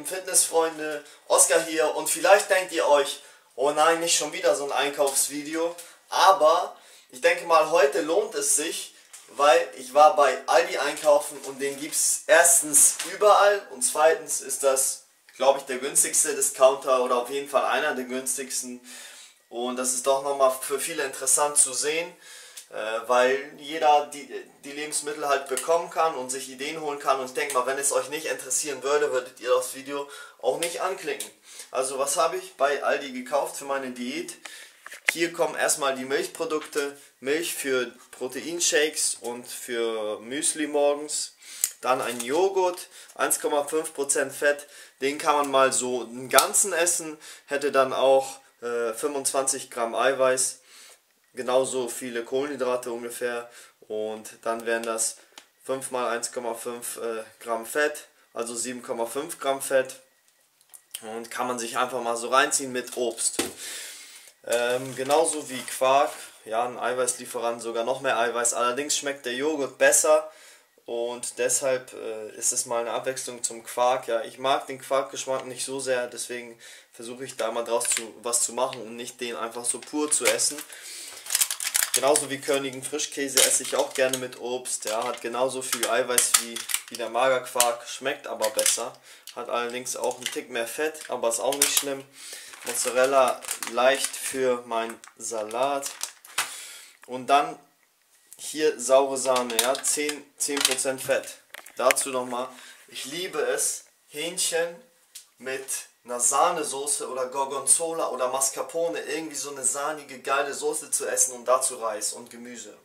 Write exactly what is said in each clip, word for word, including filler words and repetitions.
lieben Fitnessfreunde, Oskar hier und vielleicht denkt ihr euch, oh nein, nicht schon wieder so ein Einkaufsvideo, aber ich denke mal, heute lohnt es sich, weil ich war bei Aldi einkaufen und den gibt es erstens überall und zweitens ist das, glaube ich, der günstigste Discounter oder auf jeden Fall einer der günstigsten und das ist doch nochmal für viele interessant zu sehen, weil jeder die, die Lebensmittel halt bekommen kann und sich Ideen holen kann und ich denke mal, wenn es euch nicht interessieren würde, würdet ihr das Video auch nicht anklicken. Also was habe ich bei Aldi gekauft für meine Diät? Hier kommen erstmal die Milchprodukte, Milch für Proteinshakes und für Müsli morgens, dann ein Joghurt, eins Komma fünf Prozent Fett, den kann man mal so einen ganzen essen, hätte dann auch äh, fünfundzwanzig Gramm Eiweiß, genauso viele Kohlenhydrate ungefähr und dann wären das fünf mal eins Komma fünf äh, Gramm Fett, also sieben Komma fünf Gramm Fett und kann man sich einfach mal so reinziehen mit Obst. Ähm, genauso wie Quark, ja, ein Eiweißlieferant, sogar noch mehr Eiweiß, allerdings schmeckt der Joghurt besser und deshalb äh, ist es mal eine Abwechslung zum Quark. Ja, ich mag den Quarkgeschmack nicht so sehr, deswegen versuche ich da mal draus zu, was zu machen und nicht den einfach so pur zu essen. Genauso wie Körnigen Frischkäse esse ich auch gerne mit Obst, ja, hat genauso viel Eiweiß wie, wie der Magerquark, schmeckt aber besser, hat allerdings auch einen Tick mehr Fett, aber ist auch nicht schlimm. Mozzarella leicht für meinen Salat und dann hier saure Sahne, ja, zehn Prozent Fett. Dazu nochmal, ich liebe es, Hähnchen mit einer Sahnesoße oder Gorgonzola oder Mascarpone, irgendwie so eine sahnige, geile Soße zu essen und dazu Reis und Gemüse.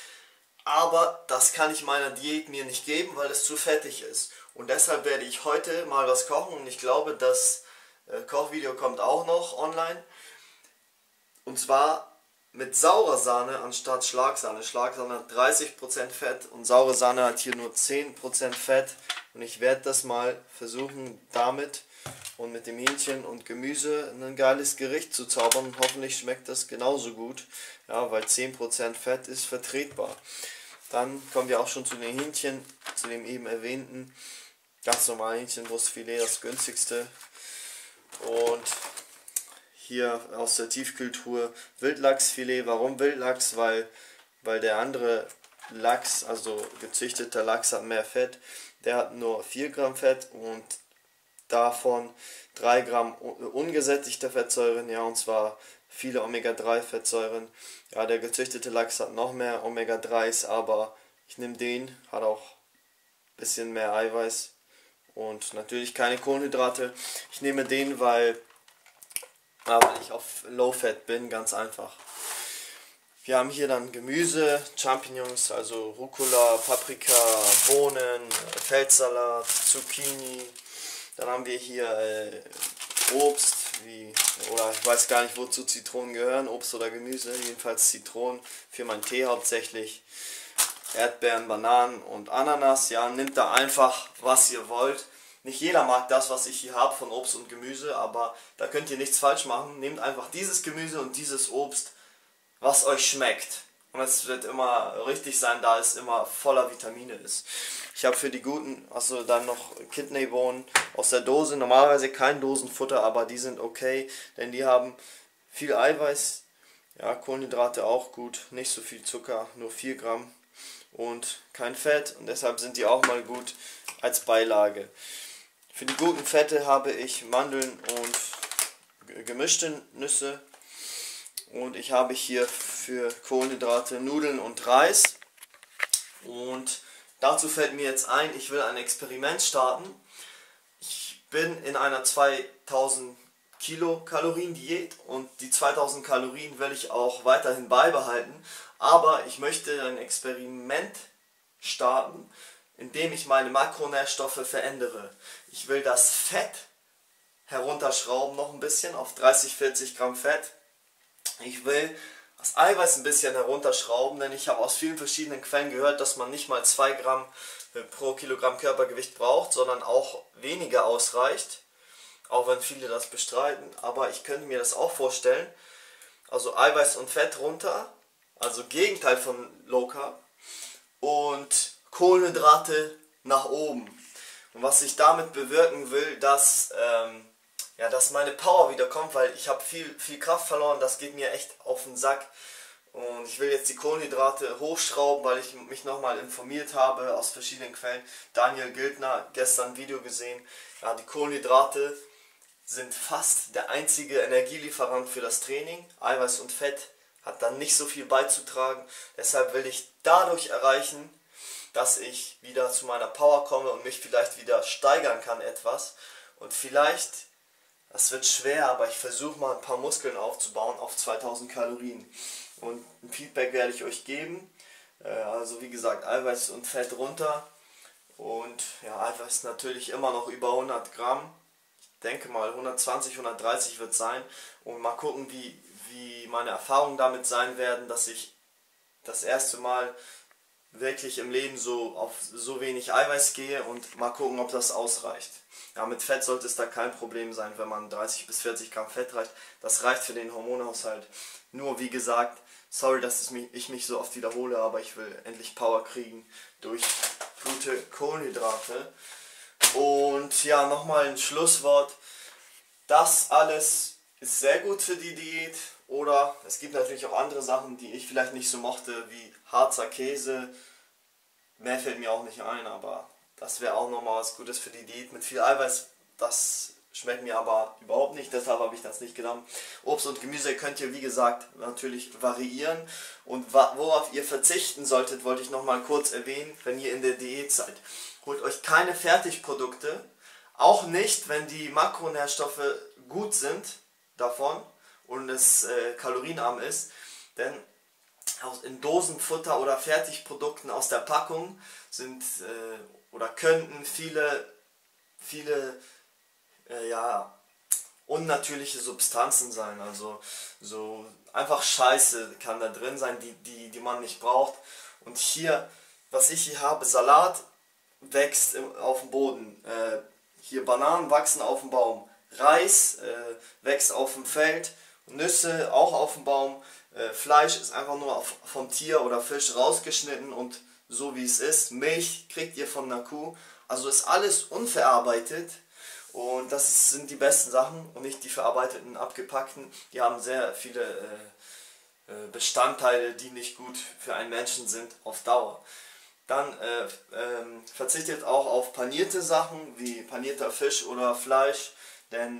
Aber das kann ich meiner Diät mir nicht geben, weil es zu fettig ist. Und deshalb werde ich heute mal was kochen und ich glaube, das äh, Kochvideo kommt auch noch online. Und zwar mit saurer Sahne anstatt Schlagsahne. Schlagsahne hat dreißig Prozent Fett und saure Sahne hat hier nur zehn Prozent Fett. Und ich werde das mal versuchen damit und mit dem Hähnchen und Gemüse ein geiles Gericht zu zaubern und hoffentlich schmeckt das genauso gut, ja, weil zehn Prozent Fett ist vertretbar. Dann kommen wir auch schon zu den Hähnchen, zu dem eben erwähnten, ganz normalen Hähnchenbrustfilet, das günstigste und hier aus der Tiefkühltruhe Wildlachsfilet. Warum Wildlachs? Weil, weil der andere Lachs, also gezüchteter Lachs, hat mehr Fett, der hat nur vier Gramm Fett und davon drei Gramm ungesättigte Fettsäuren, ja, und zwar viele Omega drei Fettsäuren. Ja, der gezüchtete Lachs hat noch mehr Omega dreis, aber ich nehme den, hat auch ein bisschen mehr Eiweiß und natürlich keine Kohlenhydrate. Ich nehme den, weil, ja, weil ich auf Low Fat bin, ganz einfach. Wir haben hier dann Gemüse, Champignons, also Rucola, Paprika, Bohnen, Feldsalat, Zucchini. Dann haben wir hier äh, Obst, wie, oder ich weiß gar nicht, wozu Zitronen gehören, Obst oder Gemüse, jedenfalls Zitronen für meinen Tee hauptsächlich. Erdbeeren, Bananen und Ananas, ja, nehmt da einfach, was ihr wollt. Nicht jeder mag das, was ich hier habe von Obst und Gemüse, aber da könnt ihr nichts falsch machen. Nehmt einfach dieses Gemüse und dieses Obst, was euch schmeckt. Und es wird immer richtig sein, da es immer voller Vitamine ist. Ich habe für die guten, also dann noch Kidneybohnen aus der Dose, normalerweise kein Dosenfutter, aber die sind okay, denn die haben viel Eiweiß, ja, Kohlenhydrate auch gut, nicht so viel Zucker, nur vier Gramm und kein Fett und deshalb sind die auch mal gut als Beilage. Für die guten Fette habe ich Mandeln und gemischte Nüsse. Und ich habe hier für Kohlenhydrate Nudeln und Reis. Und dazu fällt mir jetzt ein, ich will ein Experiment starten. Ich bin in einer zweitausend Kilokalorien Diät und die zweitausend Kalorien will ich auch weiterhin beibehalten. Aber ich möchte ein Experiment starten, indem ich meine Makronährstoffe verändere. Ich will das Fett herunterschrauben noch ein bisschen auf dreißig, vierzig Gramm Fett. Ich will das Eiweiß ein bisschen herunterschrauben, denn ich habe aus vielen verschiedenen Quellen gehört, dass man nicht mal zwei Gramm pro Kilogramm Körpergewicht braucht, sondern auch weniger ausreicht, auch wenn viele das bestreiten, aber ich könnte mir das auch vorstellen, also Eiweiß und Fett runter, also Gegenteil von Low Carb und Kohlenhydrate nach oben. Und was ich damit bewirken will, dass, ähm, ja, dass meine Power wieder kommt, weil ich habe viel, viel Kraft verloren, das geht mir echt auf den Sack. Und ich will jetzt die Kohlenhydrate hochschrauben, weil ich mich nochmal informiert habe aus verschiedenen Quellen. Daniel Gildner, gestern ein Video gesehen. Ja, die Kohlenhydrate sind fast der einzige Energielieferant für das Training. Eiweiß und Fett hat dann nicht so viel beizutragen. Deshalb will ich dadurch erreichen, dass ich wieder zu meiner Power komme und mich vielleicht wieder steigern kann etwas. Und vielleicht, das wird schwer, aber ich versuche mal ein paar Muskeln aufzubauen auf zweitausend Kalorien. Und ein Feedback werde ich euch geben. Also wie gesagt, Eiweiß und Fett runter. Und ja, Eiweiß natürlich immer noch über hundert Gramm. Ich denke mal hundertzwanzig, hundertdreißig wird sein. Und mal gucken, wie, wie meine Erfahrungen damit sein werden, dass ich das erste Mal wirklich im Leben so auf so wenig Eiweiß gehe und mal gucken, ob das ausreicht. Ja, mit Fett sollte es da kein Problem sein, wenn man dreißig bis vierzig Gramm Fett reicht. Das reicht für den Hormonhaushalt. Nur wie gesagt, sorry, dass ich mich so oft wiederhole, aber ich will endlich Power kriegen durch gute Kohlenhydrate. Und ja, nochmal ein Schlusswort. Das alles ist sehr gut für die Diät. Oder es gibt natürlich auch andere Sachen, die ich vielleicht nicht so mochte, wie Harzer Käse. Mehr fällt mir auch nicht ein, aber das wäre auch nochmal was Gutes für die Diät. Mit viel Eiweiß, das schmeckt mir aber überhaupt nicht, deshalb habe ich das nicht genommen. Obst und Gemüse könnt ihr, wie gesagt, natürlich variieren. Und worauf ihr verzichten solltet, wollte ich nochmal kurz erwähnen, wenn ihr in der Diät seid. Holt euch keine Fertigprodukte, auch nicht, wenn die Makronährstoffe gut sind davon und es äh, kalorienarm ist, denn in Dosenfutter oder Fertigprodukten aus der Packung sind äh, oder könnten viele, viele äh, ja, unnatürliche Substanzen sein, also so einfach Scheiße kann da drin sein, die, die, die man nicht braucht. Und hier, was ich hier habe, Salat wächst im, auf dem Boden, äh, hier Bananen wachsen auf dem Baum, Reis äh, wächst auf dem Feld, Nüsse auch auf dem Baum, äh, Fleisch ist einfach nur auf, vom Tier oder Fisch rausgeschnitten und so wie es ist. Milch kriegt ihr von einer Kuh, also ist alles unverarbeitet und das sind die besten Sachen und nicht die verarbeiteten, abgepackten. Die haben sehr viele äh, äh, Bestandteile, die nicht gut für einen Menschen sind auf Dauer. Dann äh, ähm, verzichtet auch auf panierte Sachen wie panierter Fisch oder Fleisch, denn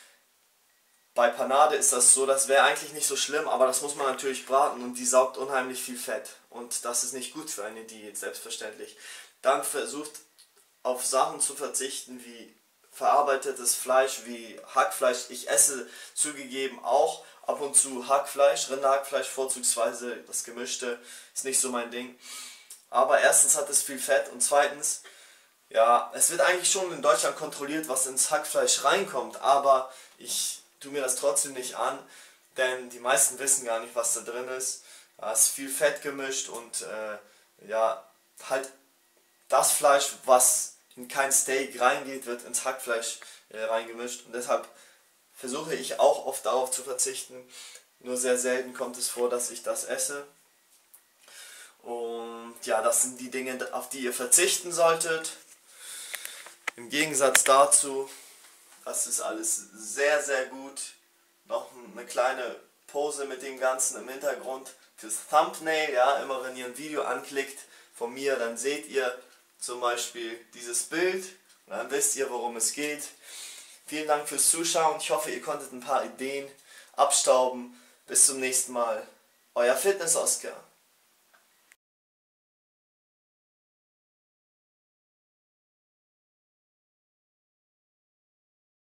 bei Panade ist das so, das wäre eigentlich nicht so schlimm, aber das muss man natürlich braten und die saugt unheimlich viel Fett und das ist nicht gut für eine Diät, selbstverständlich. Dann versucht auf Sachen zu verzichten wie verarbeitetes Fleisch, wie Hackfleisch. Ich esse zugegeben auch ab und zu Hackfleisch, Rinderhackfleisch vorzugsweise, das gemischte ist nicht so mein Ding. Aber erstens hat es viel Fett und zweitens, ja, es wird eigentlich schon in Deutschland kontrolliert, was ins Hackfleisch reinkommt, aber ich tue mir das trotzdem nicht an, denn die meisten wissen gar nicht, was da drin ist. Da ist viel Fett gemischt und äh, ja, halt das Fleisch, was in kein Steak reingeht, wird ins Hackfleisch äh, reingemischt und deshalb versuche ich auch oft darauf zu verzichten. Nur sehr selten kommt es vor, dass ich das esse. Und ja, das sind die Dinge, auf die ihr verzichten solltet. Im Gegensatz dazu, das ist alles sehr, sehr gut. Noch eine kleine Pose mit dem Ganzen im Hintergrund fürs Thumbnail. Ja, immer wenn ihr ein Video anklickt von mir, dann seht ihr zum Beispiel dieses Bild. Und dann wisst ihr, worum es geht. Vielen Dank fürs Zuschauen. Ich hoffe, ihr konntet ein paar Ideen abstauben. Bis zum nächsten Mal. Euer Fitness Oscar.